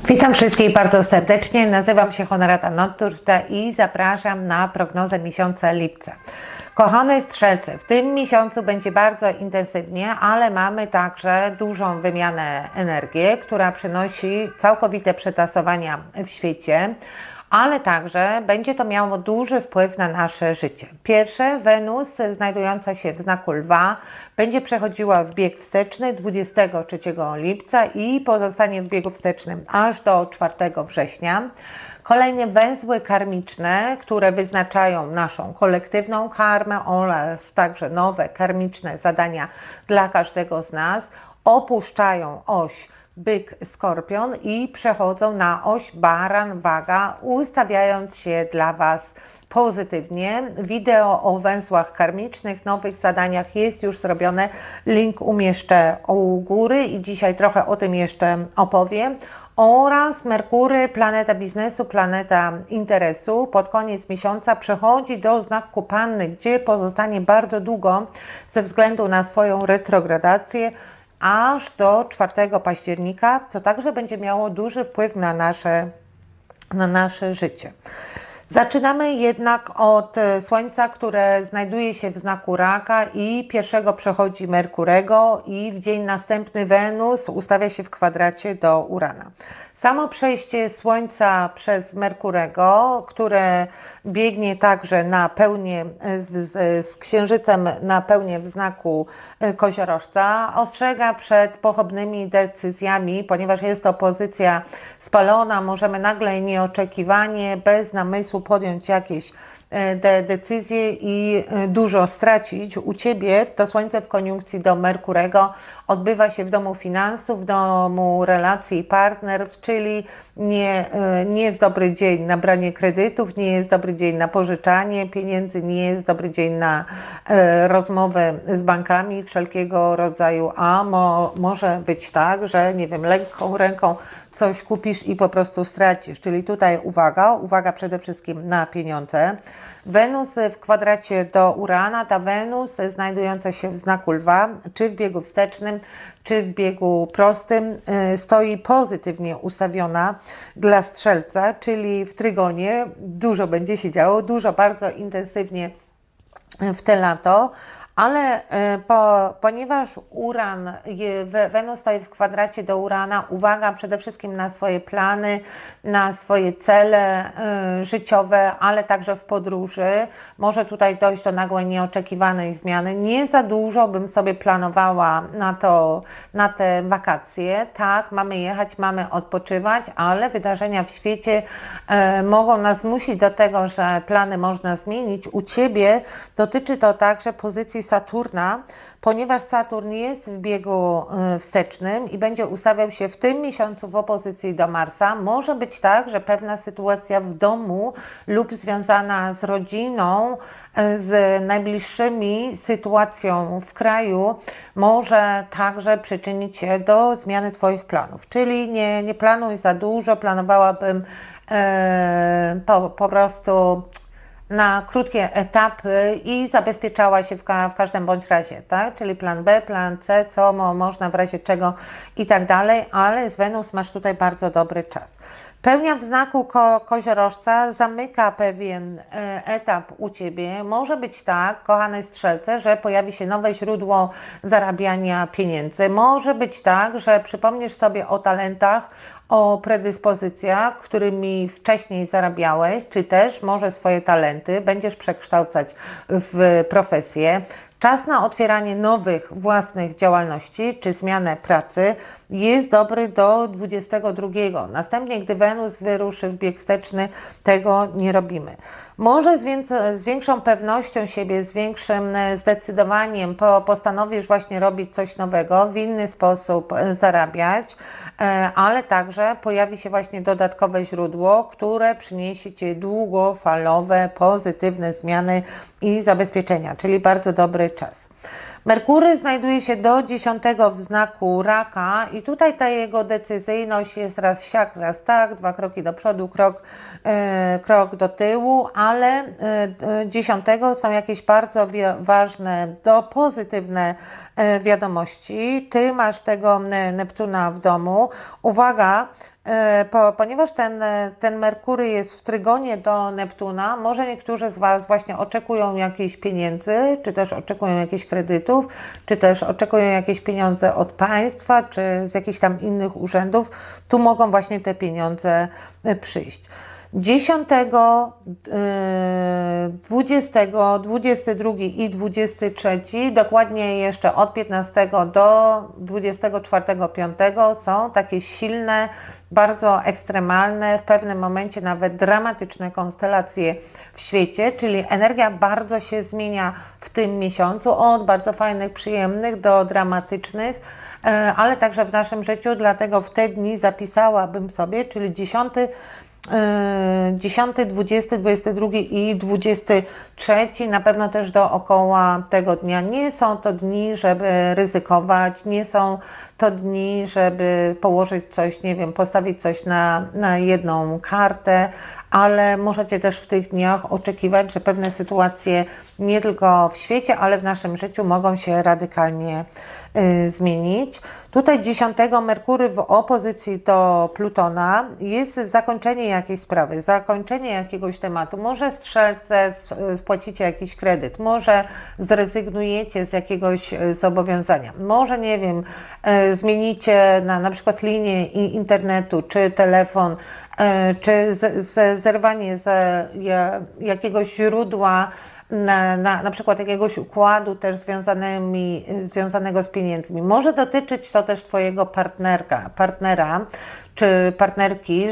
Witam wszystkich bardzo serdecznie, nazywam się Honorata Nocturna i zapraszam na prognozę miesiąca lipca. Kochane Strzelce, w tym miesiącu będzie bardzo intensywnie, ale mamy także dużą wymianę energii, która przynosi całkowite przetasowania w świecie, ale także będzie to miało duży wpływ na nasze życie. Pierwsze, Wenus znajdująca się w znaku Lwa będzie przechodziła w bieg wsteczny 23 lipca i pozostanie w biegu wstecznym aż do 4 września. Kolejne węzły karmiczne, które wyznaczają naszą kolektywną karmę oraz także nowe karmiczne zadania dla każdego z nas, opuszczają oś Byk-Skorpion i przechodzą na oś Baran-Waga, ustawiając się dla Was pozytywnie. Wideo o węzłach karmicznych, nowych zadaniach jest już zrobione. Link umieszczę u góry i dzisiaj trochę o tym jeszcze opowiem. Oraz Merkury, planeta biznesu, planeta interesu, pod koniec miesiąca przechodzi do znaku Panny, gdzie pozostanie bardzo długo ze względu na swoją retrogradację, aż do 4 października, co także będzie miało duży wpływ na nasze życie. Zaczynamy jednak od Słońca, które znajduje się w znaku Raka i pierwszego przechodzi Merkurego i w dzień następny Wenus ustawia się w kwadracie do Urana. Samo przejście Słońca przez Merkurego, które biegnie także na pełnię z Księżycem na pełnię w znaku Koziorożca, ostrzega przed pochopnymi decyzjami, ponieważ jest to pozycja spalona, możemy nagle nieoczekiwanie, bez namysłu podjąć jakieś decyzje i dużo stracić. U Ciebie to Słońce w koniunkcji do Merkurego odbywa się w domu finansów, w domu relacji i partnerów, czyli nie jest dobry dzień na branie kredytów, nie jest dobry dzień na pożyczanie pieniędzy, nie jest dobry dzień na rozmowę z bankami wszelkiego rodzaju, a może być tak, że nie wiem, lekką ręką coś kupisz i po prostu stracisz. Czyli tutaj uwaga przede wszystkim na pieniądze. Wenus w kwadracie do Urana, ta Wenus znajdująca się w znaku Lwa, czy w biegu wstecznym, czy w biegu prostym, stoi pozytywnie ustawiona dla Strzelca, czyli w trygonie. Dużo będzie się działo, dużo bardzo intensywnie w te lato, ale ponieważ Wenus stoi w kwadracie do Urana, uwaga przede wszystkim na swoje plany, na swoje cele życiowe, ale także w podróży. Może tutaj dojść do nagłej, nieoczekiwanej zmiany. Nie za dużo bym sobie planowała na te wakacje. Tak, mamy jechać, mamy odpoczywać, ale wydarzenia w świecie mogą nas zmusić do tego, że plany można zmienić. U Ciebie dotyczy to także pozycji Saturna, ponieważ Saturn jest w biegu wstecznym i będzie ustawiał się w tym miesiącu w opozycji do Marsa. Może być tak, że pewna sytuacja w domu lub związana z rodziną, z najbliższymi sytuacją w kraju może także przyczynić się do zmiany Twoich planów. Czyli nie planuj za dużo, planowałabym po prostu na krótkie etapy i zabezpieczała się w każdym bądź razie, tak? Czyli plan B, plan C, co można w razie czego i tak dalej, ale z Wenus masz tutaj bardzo dobry czas. Pełnia w znaku Koziorożca zamyka pewien etap u Ciebie. Może być tak, kochane Strzelce, że pojawi się nowe źródło zarabiania pieniędzy. Może być tak, że przypomnisz sobie o talentach, o predyspozycjach, którymi wcześniej zarabiałeś, czy też może swoje talenty będziesz przekształcać w profesję. Czas na otwieranie nowych własnych działalności czy zmianę pracy jest dobry do 22. Następnie, gdy Wenus wyruszy w bieg wsteczny, tego nie robimy. Może z większą pewnością siebie, z większym zdecydowaniem postanowisz właśnie robić coś nowego, w inny sposób zarabiać, ale także pojawi się właśnie dodatkowe źródło, które przyniesie Ci długofalowe, pozytywne zmiany i zabezpieczenia, czyli bardzo dobry czas. Merkury znajduje się do 10 w znaku Raka i tutaj ta jego decyzyjność jest raz siak, raz tak, 2 kroki do przodu, krok do tyłu, ale 10 są jakieś bardzo ważne, pozytywne wiadomości. Ty masz tego Neptuna w domu. Uwaga, ponieważ ten Merkury jest w trygonie do Neptuna, może niektórzy z Was właśnie oczekują jakichś pieniędzy, czy też oczekują jakichś kredytów, czy też oczekują jakieś pieniądze od państwa, czy z jakichś tam innych urzędów. Tu mogą właśnie te pieniądze przyjść. 10, 20, 22 i 23, dokładnie jeszcze od 15 do 24-5 są takie silne, bardzo ekstremalne, w pewnym momencie nawet dramatyczne konstelacje w świecie, czyli energia bardzo się zmienia w tym miesiącu, od bardzo fajnych, przyjemnych do dramatycznych, ale także w naszym życiu, dlatego w te dni zapisałabym sobie, czyli 10, 20, 22 i 23, na pewno też dookoła tego dnia. Nie są to dni, żeby ryzykować, nie są to dni, żeby położyć coś, nie wiem, postawić coś na jedną kartę, ale możecie też w tych dniach oczekiwać, że pewne sytuacje nie tylko w świecie, ale w naszym życiu mogą się radykalnie zmienić. Tutaj 10 Merkury w opozycji do Plutona jest zakończenie jakiejś sprawy, zakończenie jakiegoś tematu. Może Strzelce spłacicie jakiś kredyt, może zrezygnujecie z jakiegoś zobowiązania, może nie wiem, zmienicie na przykład linię internetu, czy telefon, czy zerwanie z jakiegoś źródła, na przykład jakiegoś układu też związanego z pieniędzmi. Może dotyczyć to też Twojego partnera czy partnerki,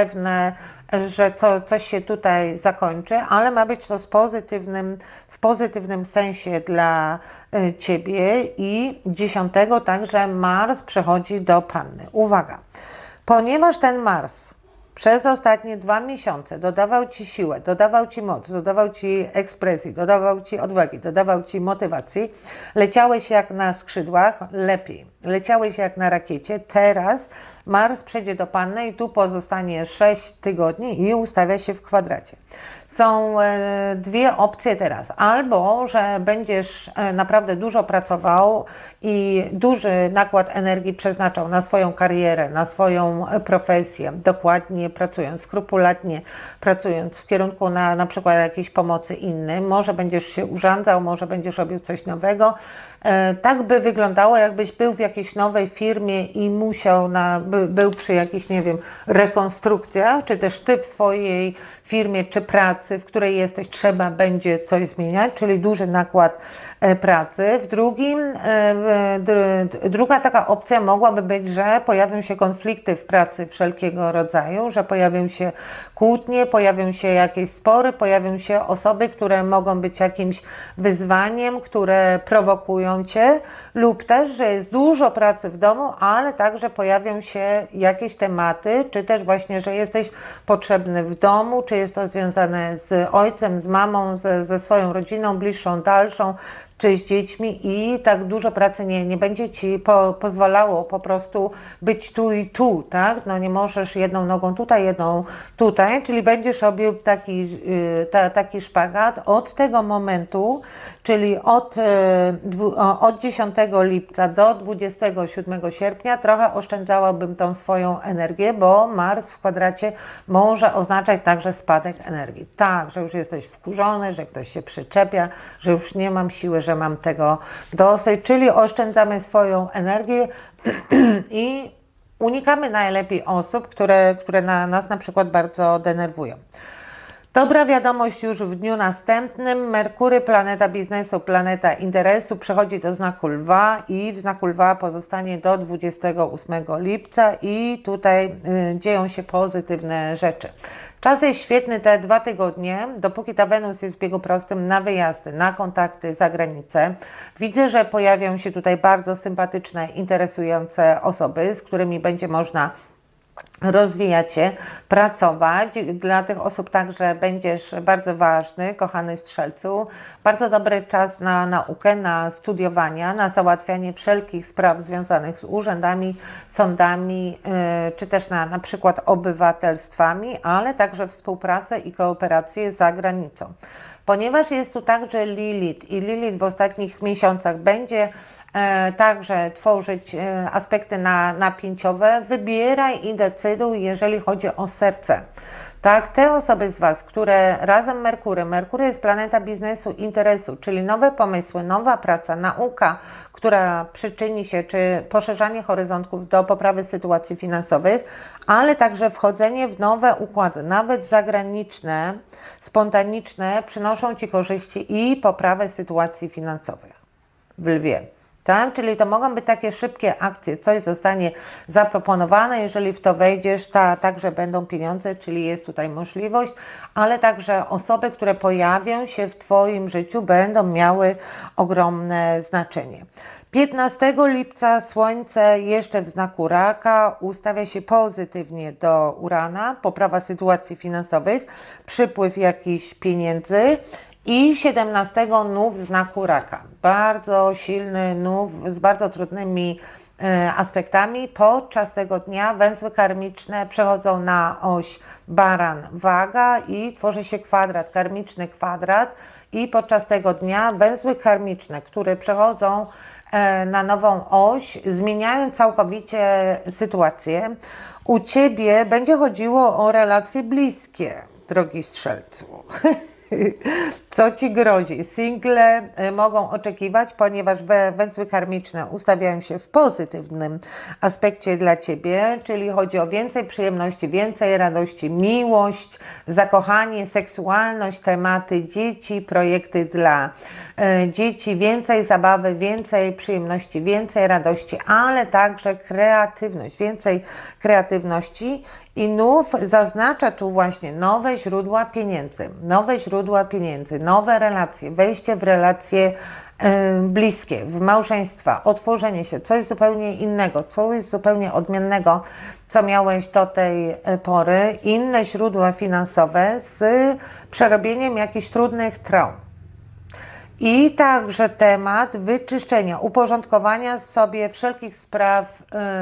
że coś się tutaj zakończy, ale ma być to w pozytywnym sensie dla Ciebie. I 10 także Mars przechodzi do Panny. Uwaga, ponieważ ten Mars przez ostatnie 2 miesiące dodawał Ci siłę, dodawał Ci moc, dodawał Ci ekspresji, dodawał Ci odwagi, dodawał Ci motywacji. Leciałeś jak na skrzydłach, lepiej. Leciałeś jak na rakiecie. Teraz Mars przejdzie do Panny i tu pozostanie 6 tygodni i ustawia się w kwadracie. Są dwie opcje teraz. Albo, że będziesz naprawdę dużo pracował i duży nakład energii przeznaczał na swoją karierę, na swoją profesję, dokładnie pracując, skrupulatnie pracując w kierunku na przykład jakiejś pomocy innym. Może będziesz się urządzał, może będziesz robił coś nowego. Tak by wyglądało, jakbyś był w jakiejś nowej firmie i był przy jakichś, nie wiem, rekonstrukcjach, czy też Ty w swojej firmie czy pracy, w której jesteś, trzeba będzie coś zmieniać, czyli duży nakład pracy. Druga taka opcja mogłaby być, że pojawią się konflikty w pracy wszelkiego rodzaju, że pojawią się kłótnie, pojawią się jakieś spory, pojawią się osoby, które mogą być jakimś wyzwaniem, które prowokują Cię, lub też, że jest dużo pracy w domu, ale także pojawią się jakieś tematy, czy też właśnie, że jesteś potrzebny w domu, czy jest to związane z ojcem, z mamą, ze swoją rodziną, bliższą, dalszą, czy z dziećmi i tak dużo pracy nie będzie Ci pozwalało po prostu być tu i tu, tak? No nie możesz jedną nogą tutaj, jedną tutaj, czyli będziesz robił taki szpagat od tego momentu, czyli od 10 lipca do 27 sierpnia trochę oszczędzałabym tą swoją energię, bo Mars w kwadracie może oznaczać także spadek energii. Tak, że już jesteś wkurzony, że ktoś się przyczepia, że już nie mam siły, że mam tego dosyć, czyli oszczędzamy swoją energię i unikamy najlepiej osób, które nas na przykład bardzo denerwują. Dobra wiadomość już w dniu następnym. Merkury, planeta biznesu, planeta interesu, przechodzi do znaku Lwa i w znaku Lwa pozostanie do 28 lipca i tutaj dzieją się pozytywne rzeczy. Czas jest świetny te 2 tygodnie, dopóki ta Wenus jest w biegu prostym, na wyjazdy, na kontakty za granicę. Widzę, że pojawią się tutaj bardzo sympatyczne, interesujące osoby, z którymi będzie można rozwijać się, pracować. Dla tych osób także będziesz bardzo ważny, kochany Strzelcu. Bardzo dobry czas na naukę, na studiowania, na załatwianie wszelkich spraw związanych z urzędami, sądami, czy też na przykład obywatelstwami, ale także współpracę i kooperację za granicą. Ponieważ jest tu także Lilith i Lilith w ostatnich miesiącach będzie także tworzyć aspekty napięciowe, wybieraj i decyduj, jeżeli chodzi o serce. Tak, te osoby z Was, które razem Merkury jest planeta biznesu, interesu, czyli nowe pomysły, nowa praca, nauka, która przyczyni się, czy poszerzanie horyzontów do poprawy sytuacji finansowych, ale także wchodzenie w nowe układy, nawet zagraniczne, spontaniczne, przynoszą Ci korzyści i poprawę sytuacji finansowych w Lwie. Tak? Czyli to mogą być takie szybkie akcje, coś zostanie zaproponowane, jeżeli w to wejdziesz, także będą pieniądze, czyli jest tutaj możliwość, ale także osoby, które pojawią się w Twoim życiu, będą miały ogromne znaczenie. 15 lipca Słońce jeszcze w znaku Raka ustawia się pozytywnie do Urana, poprawa sytuacji finansowych, przypływ jakichś pieniędzy. I 17 nów w znaku Raka. Bardzo silny nów z bardzo trudnymi aspektami. Podczas tego dnia węzły karmiczne przechodzą na oś Baran-Waga i tworzy się kwadrat, karmiczny kwadrat. I podczas tego dnia węzły karmiczne, które przechodzą na nową oś, zmieniają całkowicie sytuację. U Ciebie będzie chodziło o relacje bliskie, drogi Strzelcu. Co Ci grozi? Single mogą oczekiwać, ponieważ węzły karmiczne ustawiają się w pozytywnym aspekcie dla Ciebie, czyli chodzi o więcej przyjemności, więcej radości, miłość, zakochanie, seksualność, tematy dzieci, projekty dla dzieci, więcej zabawy, więcej przyjemności, więcej radości, ale także kreatywność, więcej kreatywności. I nów zaznacza tu właśnie nowe źródła pieniędzy, nowe relacje, wejście w relacje bliskie, w małżeństwa, otworzenie się, coś zupełnie innego, coś zupełnie odmiennego, co miałeś do tej pory, inne źródła finansowe z przerobieniem jakichś trudnych traum. I także temat wyczyszczenia, uporządkowania sobie wszelkich spraw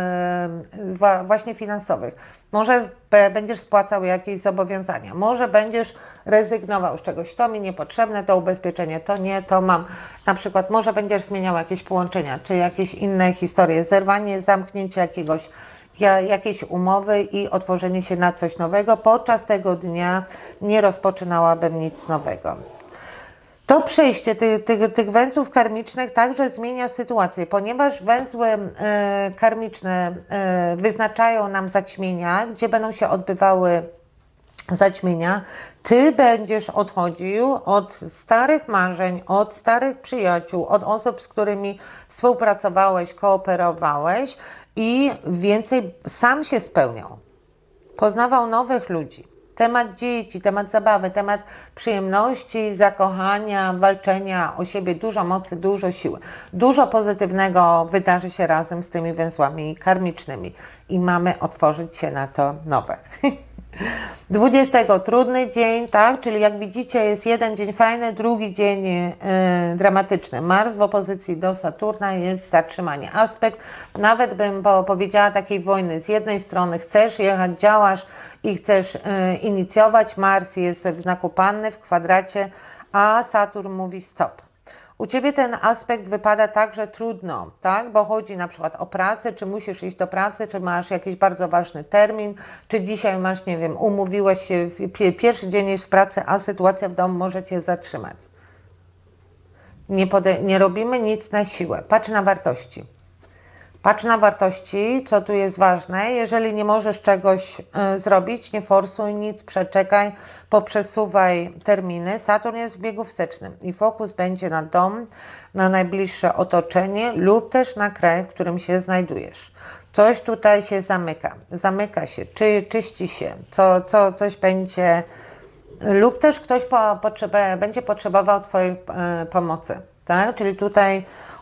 właśnie finansowych. Może będziesz spłacał jakieś zobowiązania, może będziesz rezygnował z czegoś, to mi niepotrzebne, to ubezpieczenie, to nie, to mam. Na przykład może będziesz zmieniał jakieś połączenia, czy jakieś inne historie, zerwanie, zamknięcie jakiejś umowy i otworzenie się na coś nowego. Podczas tego dnia nie rozpoczynałabym nic nowego. To przejście tych węzłów karmicznych także zmienia sytuację, ponieważ węzły karmiczne wyznaczają nam zaćmienia, gdzie będą się odbywały zaćmienia. Ty będziesz odchodził od starych marzeń, od starych przyjaciół, od osób, z którymi współpracowałeś, kooperowałeś i więcej sam się spełniał. Poznawał nowych ludzi. Temat dzieci, temat zabawy, temat przyjemności, zakochania, walczenia o siebie, dużo mocy, dużo siły. Dużo pozytywnego wydarzy się razem z tymi węzłami karmicznymi i mamy otworzyć się na to nowe. 20 trudny dzień, tak? Czyli jak widzicie jest jeden dzień fajny, drugi dzień dramatyczny. Mars w opozycji do Saturna jest zatrzymanie. Aspekt, nawet bym powiedziała takiej wojny. Z jednej strony chcesz jechać, działasz i chcesz inicjować. Mars jest w znaku Panny w kwadracie, a Saturn mówi stop. U Ciebie ten aspekt wypada także trudno, tak? Bo chodzi na przykład o pracę, czy musisz iść do pracy, czy masz jakiś bardzo ważny termin, czy dzisiaj masz, nie wiem, umówiłeś się, pierwszy dzień jest w pracy, a sytuacja w domu może Cię zatrzymać. Nie robimy nic na siłę. Patrz na wartości. Patrz na wartości, co tu jest ważne. Jeżeli nie możesz czegoś zrobić, nie forsuj nic, przeczekaj, poprzesuwaj terminy. Saturn jest w biegu wstecznym i fokus będzie na dom, na najbliższe otoczenie lub też na kraj, w którym się znajdujesz. Coś tutaj się zamyka się, czyści się, coś będzie lub też ktoś będzie potrzebował Twojej pomocy. Tak? Czyli tutaj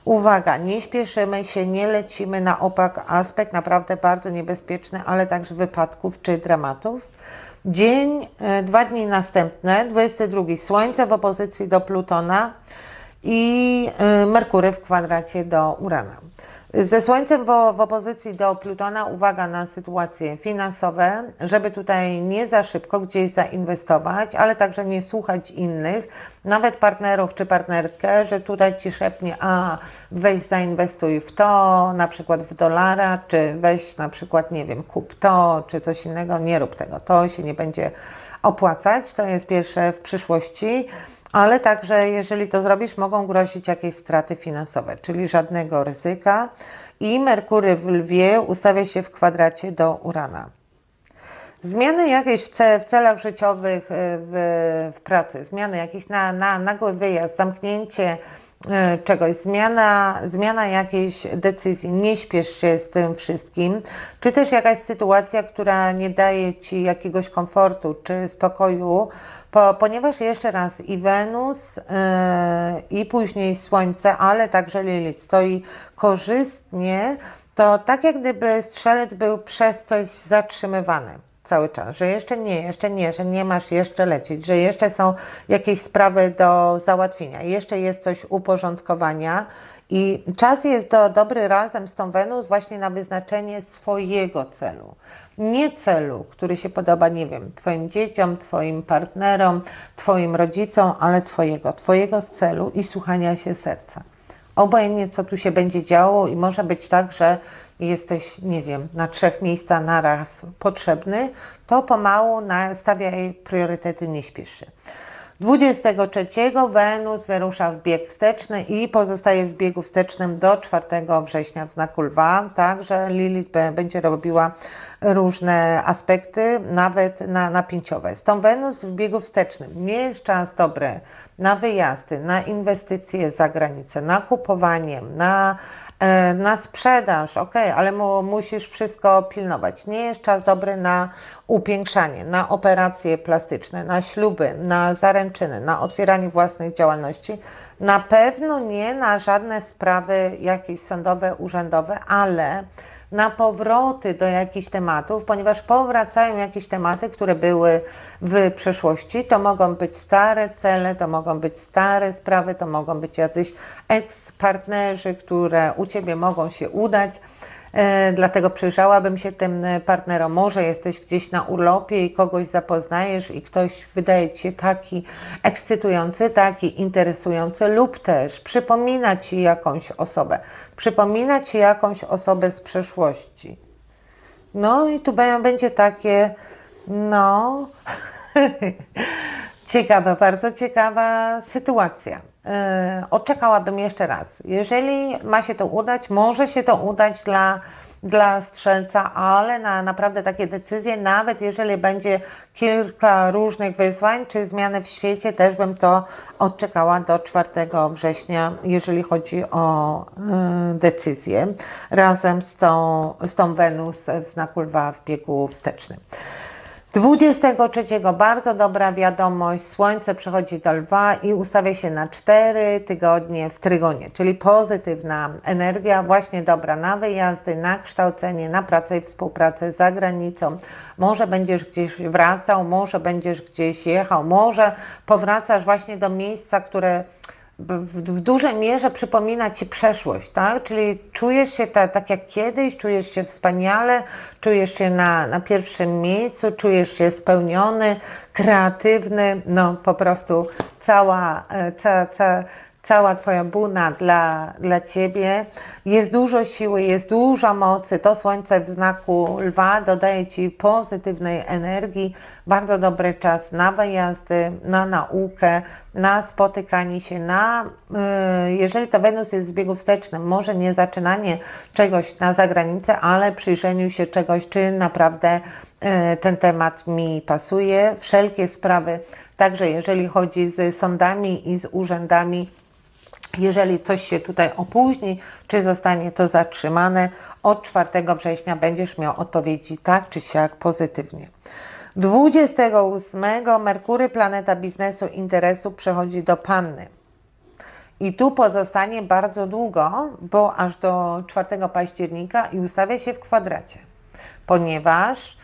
Uwaga, nie śpieszymy się, nie lecimy na opak, aspekt naprawdę bardzo niebezpieczny, ale także wypadków czy dramatów. Dzień, 2 dni następne, 22 Słońce w opozycji do Plutona i Merkury w kwadracie do Urana. Ze Słońcem w opozycji do Plutona, uwaga na sytuacje finansowe, żeby tutaj nie za szybko gdzieś zainwestować, ale także nie słuchać innych, nawet partnerów czy partnerkę, że tutaj Ci szepnie, a weź zainwestuj w to, na przykład w dolara, czy weź na przykład, nie wiem, kup to, czy coś innego, nie rób tego, to się nie będzie opłacać, to jest pierwsze w przyszłości. Ale także, jeżeli to zrobisz, mogą grozić jakieś straty finansowe, czyli żadnego ryzyka. I Merkury w Lwie ustawia się w kwadracie do Urana. Zmiany jakieś w celach życiowych, w pracy, zmiany jakieś nagły wyjazd, zamknięcie czegoś, zmiana jakiejś decyzji, nie śpiesz się z tym wszystkim, czy też jakaś sytuacja, która nie daje Ci jakiegoś komfortu czy spokoju, ponieważ jeszcze raz i Wenus i później Słońce, ale także Lilith stoi korzystnie, to tak jak gdyby strzelec był przez coś zatrzymywany cały czas, że jeszcze nie, że nie masz jeszcze lecieć, że jeszcze są jakieś sprawy do załatwienia, jeszcze jest coś uporządkowania i czas jest dobry razem z tą Wenus właśnie na wyznaczenie swojego celu. Nie celu, który się podoba, nie wiem, Twoim dzieciom, Twoim partnerom, Twoim rodzicom, ale Twojego celu i słuchania się serca. Obojętnie, co tu się będzie działo i może być tak, że jesteś, nie wiem, na 3 miejscach naraz potrzebny, to pomału stawiaj priorytety, nie śpiesz się. 23 Wenus wyrusza w bieg wsteczny i pozostaje w biegu wstecznym do 4 września w znaku Lwa, także Lilith będzie robiła różne aspekty, nawet napięciowe. Z tą Wenus w biegu wstecznym nie jest czas dobry na wyjazdy, na inwestycje za granicę, na kupowanie, na sprzedaż, ok, ale musisz wszystko pilnować. Nie jest czas dobry na upiększanie, na operacje plastyczne, na śluby, na zaręczyny, na otwieranie własnych działalności. Na pewno nie na żadne sprawy jakieś sądowe, urzędowe, ale na powroty do jakichś tematów, ponieważ powracają jakieś tematy, które były w przeszłości. To mogą być stare cele, to mogą być stare sprawy, to mogą być jacyś eks-partnerzy, które u Ciebie mogą się udać. Dlatego przyjrzałabym się tym partnerom. Może jesteś gdzieś na urlopie i kogoś zapoznajesz i ktoś wydaje Ci się taki ekscytujący, taki interesujący lub też przypomina Ci jakąś osobę. Przypomina Ci jakąś osobę z przeszłości. No i tu będzie takie, no, ciekawa, bardzo ciekawa sytuacja. Odczekałabym jeszcze raz. Jeżeli ma się to udać, może się to udać dla strzelca, ale na naprawdę takie decyzje, nawet jeżeli będzie kilka różnych wyzwań czy zmiany w świecie, też bym to odczekała do 4 września, jeżeli chodzi o decyzję, razem z tą Wenus w znaku Lwa w biegu wstecznym. 23 bardzo dobra wiadomość, Słońce przechodzi do Lwa i ustawia się na 4 tygodnie w Trygonie, czyli pozytywna energia, właśnie dobra na wyjazdy, na kształcenie, na pracę i współpracę za granicą. Może będziesz gdzieś wracał, może będziesz gdzieś jechał, może powracasz właśnie do miejsca, które w dużej mierze przypomina Ci przeszłość, tak? Czyli czujesz się tak jak kiedyś, czujesz się wspaniale, czujesz się na pierwszym miejscu, czujesz się spełniony, kreatywny, no po prostu cała Twoja buna dla Ciebie. Jest dużo siły, jest dużo mocy. To Słońce w znaku Lwa dodaje Ci pozytywnej energii. Bardzo dobry czas na wyjazdy, na naukę, na spotykanie się, jeżeli to Wenus jest w biegu wstecznym, może nie zaczynanie czegoś na zagranicę, ale przyjrzeniu się czegoś, czy naprawdę ten temat mi pasuje. Wszelkie sprawy, także jeżeli chodzi z sądami i z urzędami, jeżeli coś się tutaj opóźni, czy zostanie to zatrzymane, od 4 września będziesz miał odpowiedzi tak czy siak pozytywnie. 28 Merkury, planeta biznesu, interesu, przechodzi do Panny. I tu pozostanie bardzo długo, bo aż do 4 października i ustawia się w kwadracie, ponieważ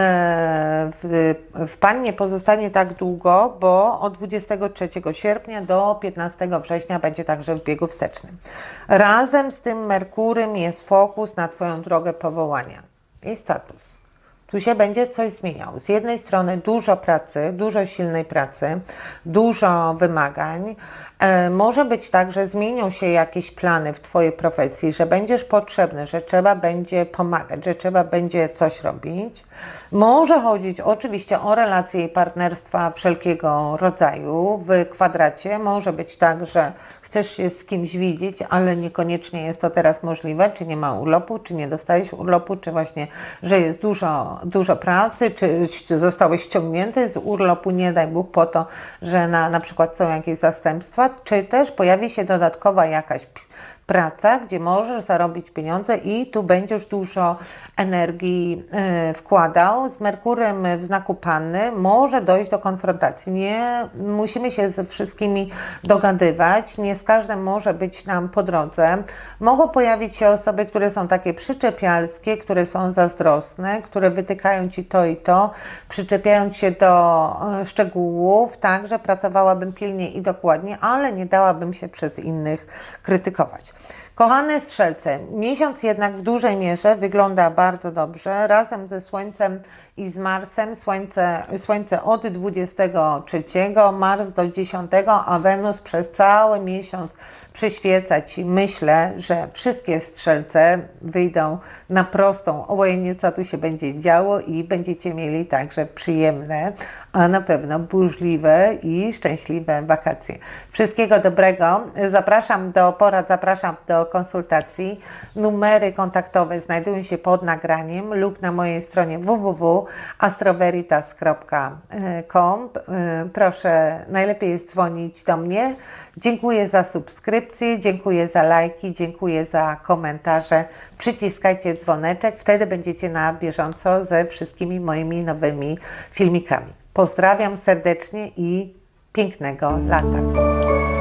w Pannie pozostanie tak długo, bo od 23 sierpnia do 15 września będzie także w biegu wstecznym. Razem z tym Merkurym jest fokus na Twoją drogę powołania i status. Tu się będzie coś zmieniało. Z jednej strony dużo pracy, dużo silnej pracy, dużo wymagań. Może być tak, że zmienią się jakieś plany w Twojej profesji, że będziesz potrzebny, że trzeba będzie pomagać, że trzeba będzie coś robić. Może chodzić oczywiście o relacje i partnerstwa wszelkiego rodzaju w kwadracie. Może być tak, że chcesz się z kimś widzieć, ale niekoniecznie jest to teraz możliwe, czy nie ma urlopu, czy nie dostajesz urlopu, czy właśnie, że jest dużo pracy, czy zostałeś ściągnięty z urlopu, nie daj Bóg, po to, że na przykład są jakieś zastępstwa, czy też pojawi się dodatkowa jakaś praca, gdzie możesz zarobić pieniądze i tu będziesz dużo energii wkładał. Z Merkurem w znaku Panny może dojść do konfrontacji. Nie musimy się ze wszystkimi dogadywać, nie z każdym może być nam po drodze. Mogą pojawić się osoby, które są takie przyczepialskie, które są zazdrosne, które wytykają Ci to i to, przyczepiając się do szczegółów, tak, że pracowałabym pilnie i dokładnie, ale nie dałabym się przez innych krytykować. Kochane Strzelce, miesiąc jednak w dużej mierze wygląda bardzo dobrze. Razem ze Słońcem i z Marsem, Słońce od 23, Mars do 10, a Wenus przez cały miesiąc przyświeca Ci. Myślę, że wszystkie Strzelce wyjdą na prostą, obojętnie co tu się będzie działo i będziecie mieli także przyjemne, a na pewno burzliwe i szczęśliwe wakacje. Wszystkiego dobrego. Zapraszam do porad, zapraszam do konsultacji. Numery kontaktowe znajdują się pod nagraniem lub na mojej stronie www.astroveritas.com. Proszę, najlepiej jest dzwonić do mnie. Dziękuję za subskrypcję, dziękuję za lajki, dziękuję za komentarze. Przyciskajcie dzwoneczek, wtedy będziecie na bieżąco ze wszystkimi moimi nowymi filmikami. Pozdrawiam serdecznie i pięknego lata.